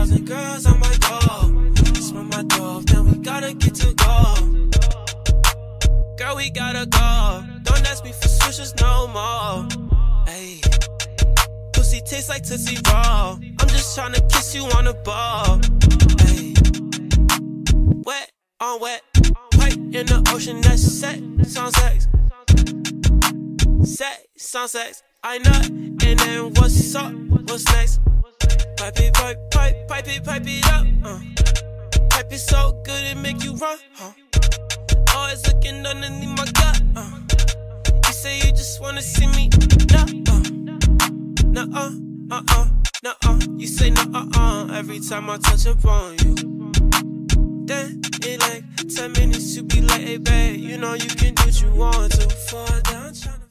1,000 girls on my door. Smell my dope, then we gotta get to go. Girl, we gotta go. Don't ask me for switches no more. Ayy, pussy tastes like Tootsie Roll. I'm just tryna kiss you on the ball. Ayy, wet on wet, white in the ocean, that's sex on sex. Sex on sex, I nut, and then what's up, what's next? Pipe it, pipe it up, pipe it so good it make you run, always looking underneath my gut, you say you just wanna see me, nuh-uh, you say nuh-uh, every time I touch upon you. Then it like 10 minutes to be like, hey babe, you know you can do what you want to. Fall down,